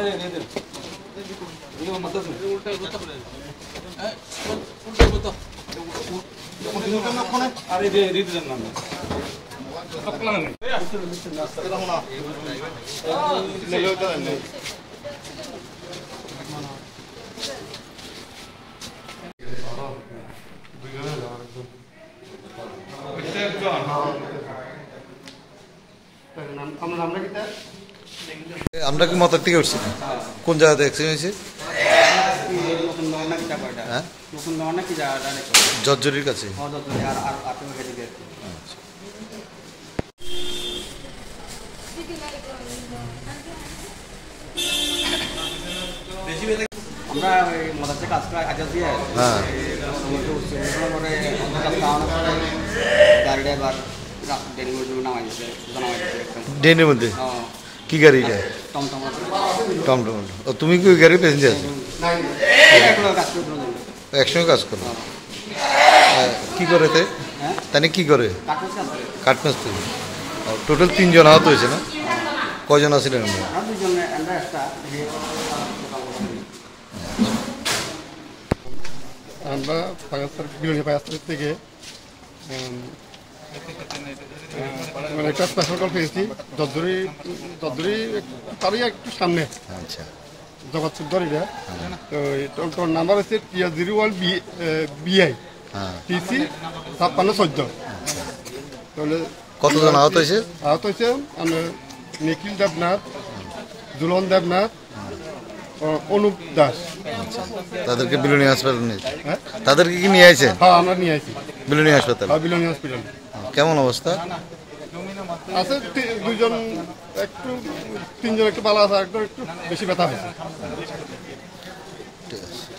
আমরা কি মত থেকে উঠছি কোন জায়গাতে অ্যাক্সিডেন্ট হয়েছে? জর্জরির কাছে। আমরা মদাতে কাজ করা কাজ দিয়ে গাড়ি ড্রাইভার ড্রেনের মধ্যে কি গাড়ি এটা? টমটম। তুমি কি ওই গাড়ির প্যাসেঞ্জার? একসঙ্গে কাজ করো। কি করে তাই কি করে? কাঠমিস্ত্রি। টোটাল 3 জন আহত হয়েছে না? কয়জন আছিলেন? আমরা পাকিস্তান থেকে একটা স্পেশাল কল পেয়েছি দদ্দুরি তারই একটু সামনে। আচ্ছা, জগৎসুর দরিটা। তো টোল নাম্বার হচ্ছে TR01 BI TC 5614। তাহলে কতজন আহত হয়েছে? আহত হয়েছে আমরা নিখিল দেবনাথ, দুলন দেবনাথ, অনুপ দাস। তাদেরকে বিলুনি হাসপাতাল নিয়ে তাদেরকে কি নিয়ে আসে? হ্যাঁ, আমরা নিয়ে আসি বিলুনি হাসপাতাল। বিলুনি হসপিটাল। কেমন অবস্থা আছে? 2 জন একটু, 3 জন একটু ভালো আছে, একটু বেশি ব্যথা হয়েছে। ঠিক আছে।